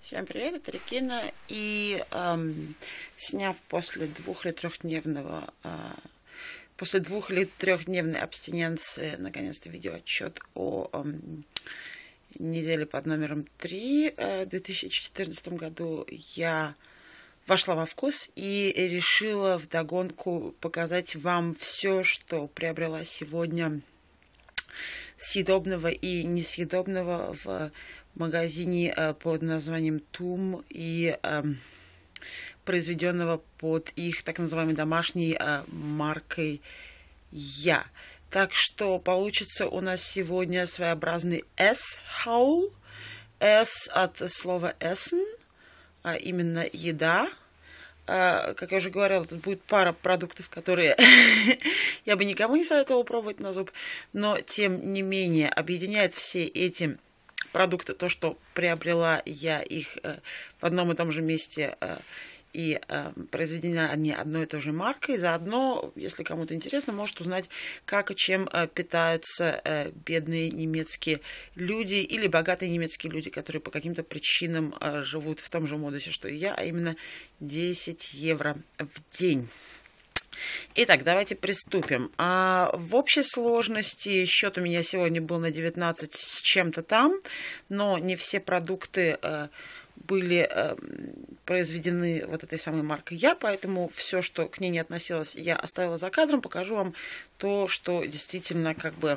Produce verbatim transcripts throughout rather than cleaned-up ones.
Всем привет, это Регина. И эм, сняв после двух- или трехдневного, э, после двух- или трехдневной абстиненции, наконец-то видеоотчет о эм, неделе под номером три э, в две тысячи четырнадцатом году, я вошла во вкус и решила вдогонку показать вам все, что приобрела сегодня съедобного и несъедобного в магазине под названием Тум и э, произведенного под их так называемой домашней э, маркой Я. Так что получится у нас сегодня своеобразный S-хаул. S от слова essen, а именно еда. Как я уже говорила, тут будет пара продуктов, которые я бы никому не советовала пробовать на зуб, но тем не менее объединяет все эти продукты то, что приобрела я их в одном и том же месте, и произведены они одной и той же маркой. Заодно, если кому-то интересно, может узнать, как и чем питаются бедные немецкие люди или богатые немецкие люди, которые по каким-то причинам живут в том же модусе, что и я, а именно десять евро в день. Итак, давайте приступим. А в общей сложности счет у меня сегодня был на девятнадцать с чем-то там, но не все продукты были э, произведены вот этой самой маркой Я, поэтому все, что к ней не относилось, я оставила за кадром. Покажу вам то, что действительно как бы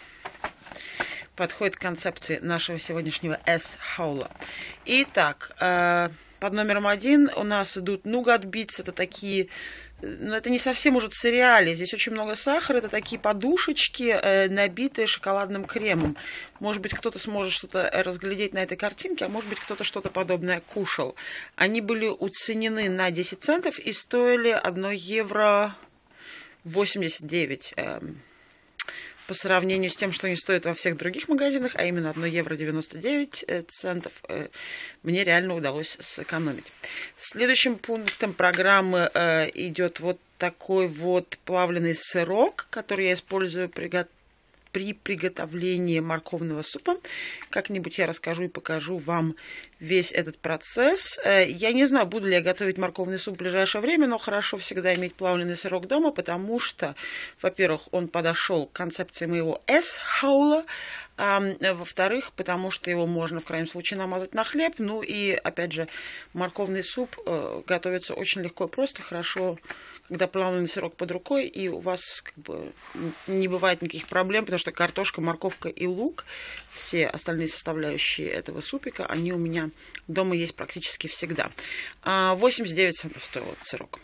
подходит к концепции нашего сегодняшнего S-хаула. Итак, э, под номером один у нас идут нугат битс. Это такие, но это не совсем уже цереали. Здесь очень много сахара. Это такие подушечки, э, набитые шоколадным кремом. Может быть, кто-то сможет что-то разглядеть на этой картинке, а может быть, кто-то что-то подобное кушал. Они были уценены на десять центов и стоили одно евро восемьдесят девять. Э, по сравнению с тем, что они стоят во всех других магазинах, а именно одно евро девяносто девять центов, мне реально удалось сэкономить. Следующим пунктом программы идет вот такой вот плавленый сырок, который я использую при при приготовлении морковного супа. Как-нибудь я расскажу и покажу вам весь этот процесс. Я не знаю, буду ли я готовить морковный суп в ближайшее время, но хорошо всегда иметь плавленый сырок дома, потому что, во-первых, он подошел к концепции моего S-хаула, а во-вторых, потому что его можно в крайнем случае намазать на хлеб. Ну и, опять же, морковный суп готовится очень легко и просто, хорошо, когда плавленый сырок под рукой, и у вас как бы не бывает никаких проблем, потому что картошка, морковка и лук, все остальные составляющие этого супика, они у меня дома есть практически всегда. восемьдесят девять центов стоил этот сырок.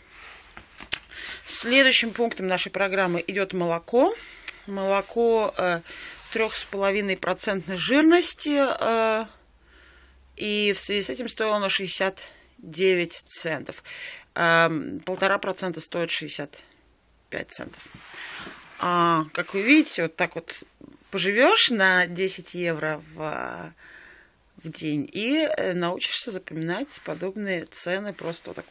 Следующим пунктом нашей программы идет молоко. Молоко три с половиной процента жирности, э, и в связи с этим стоило оно шестьдесят девять центов. Полтора процента стоит шестьдесят пять центов. А, как вы видите, вот так вот поживешь на десять евро в, в день и научишься запоминать подобные цены просто вот так.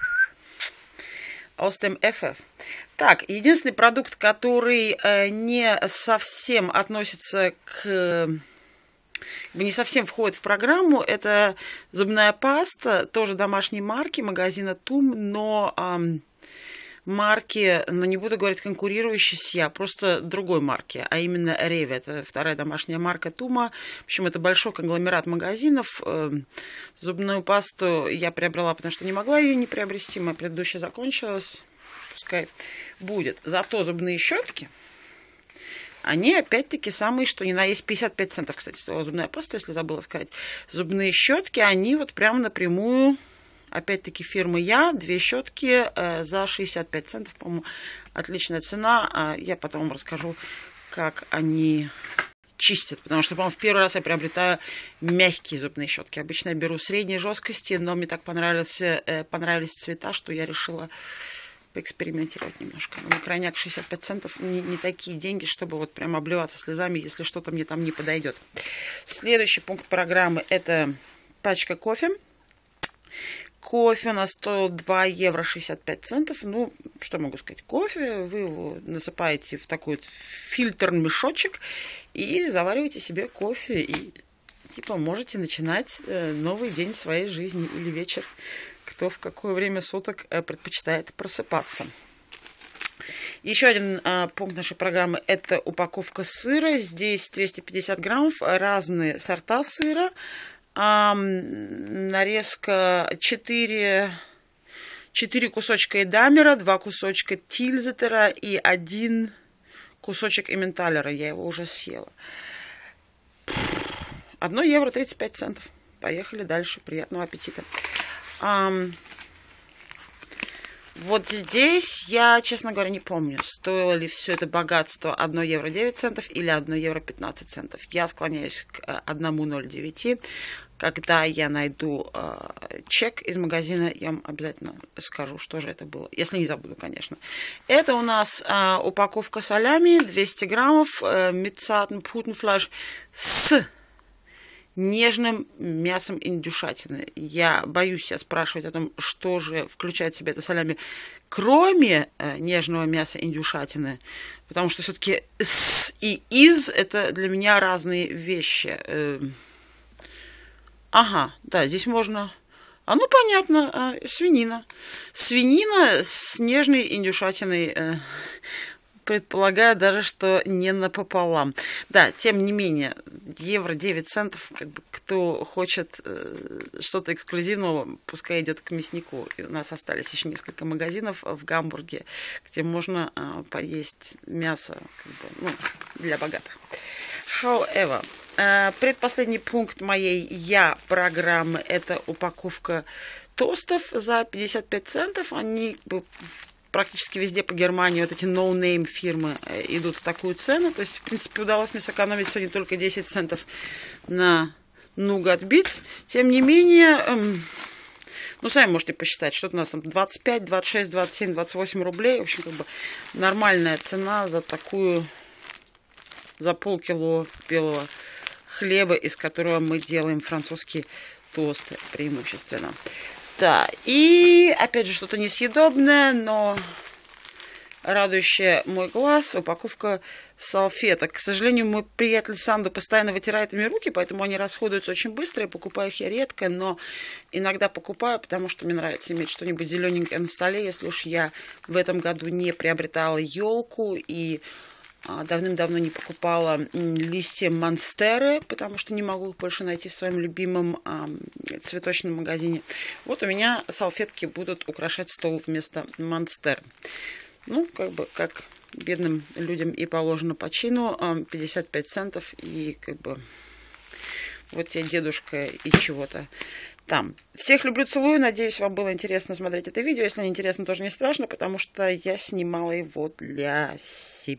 Aus dem эф эф. Так, единственный продукт, который э, не совсем относится к... не совсем входит в программу, это зубная паста, тоже домашней марки, магазина Тум, но эм, марки, но не буду говорить конкурирующей с Я, просто другой марки, а именно Реве. Это вторая домашняя марка Тума. В общем, это большой конгломерат магазинов. Зубную пасту я приобрела, потому что не могла ее не приобрести. Моя предыдущая закончилась. Пускай будет. Зато зубные щетки, они опять-таки самые, что ни на есть, пятьдесят пять центов, кстати, стоила зубная паста, если забыла сказать. Зубные щетки, они вот прямо напрямую... Опять-таки фирмы Я, две щетки э, за шестьдесят пять центов, по-моему, отличная цена. А я потом вам расскажу, как они чистят, потому что, по-моему, в первый раз я приобретаю мягкие зубные щетки. Обычно я беру средней жесткости, но мне так понравились, э, понравились цвета, что я решила поэкспериментировать немножко. Но на крайняк шестьдесят пять центов не, не такие деньги, чтобы вот прям обливаться слезами, если что-то мне там не подойдет. Следующий пункт программы – это пачка кофе. Кофе у нас стоил два евро шестьдесят пять центов. Ну, что могу сказать? Кофе вы его насыпаете в такой вот фильтрный мешочек и завариваете себе кофе и типа, можете начинать э, новый день своей жизни или вечер, кто в какое время суток э, предпочитает просыпаться. Еще один э, пункт нашей программы – это упаковка сыра. Здесь двести пятьдесят граммов, разные сорта сыра. Э, нарезка четыре, четыре кусочка эдамера, два кусочка тильзетера и один кусочек эмменталера. Я его уже съела. одно евро тридцать пять центов. Поехали дальше. Приятного аппетита. Um, вот здесь я, честно говоря, не помню, стоило ли все это богатство одно евро девять центов или одно евро пятнадцать центов. Я склоняюсь к одному ноль девять. Когда я найду э, чек из магазина, я вам обязательно скажу, что же это было. Если не забуду, конечно. Это у нас э, упаковка салями, двести граммов, э, митцатен путенфлаш с нежным мясом индюшатины. Я боюсь себя спрашивать о том, что же включает в себя это салями, кроме э, нежного мяса индюшатины, потому что все-таки «с» и «из» — это для меня разные вещи. Э, ага, да, здесь можно... А ну, понятно, э, свинина. Свинина с нежной индюшатиной... Э, предполагаю даже, что не напополам. Да, тем не менее, евро девять центов, как бы, кто хочет э, что-то эксклюзивного, пускай идет к мяснику. И у нас остались еще несколько магазинов в Гамбурге, где можно э, поесть мясо, как бы, ну, для богатых. However, э, предпоследний пункт моей я программы – это упаковка тостов за пятьдесят пять центов. Они практически везде по Германии, вот эти no-name фирмы идут в такую цену. То есть, в принципе, удалось мне сэкономить сегодня только десять центов на Nougat Bits. Тем не менее, эм, ну, сами можете посчитать, что у нас там двадцать пять, двадцать шесть, двадцать семь, двадцать восемь рублей. В общем, как бы нормальная цена за такую, за полкило белого хлеба, из которого мы делаем французские тосты преимущественно. Да, и опять же что-то несъедобное, но радующее мой глаз, упаковка салфеток. К сожалению, мой приятель Санду постоянно вытирает ими руки, поэтому они расходуются очень быстро, и покупаю их я редко, но иногда покупаю, потому что мне нравится иметь что-нибудь зелененькое на столе, если уж я в этом году не приобретала елку и давным-давно не покупала листья монстеры, потому что не могу их больше найти в своем любимом а, цветочном магазине. Вот у меня салфетки будут украшать стол вместо монстер. Ну, как бы, как бедным людям и положено по чину, пятьдесят пять центов, и как бы вот тебе дедушка и чего-то там. Всех люблю, целую. Надеюсь, вам было интересно смотреть это видео. Если не интересно, тоже не страшно, потому что я снимала его для себя.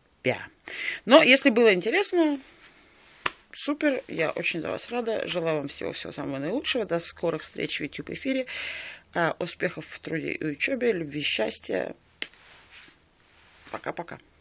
Но если было интересно, супер, я очень за вас рада. Желаю вам всего-всего самого наилучшего. До скорых встреч в YouTube-эфире. Успехов в труде и учебе, любви, счастья. Пока-пока.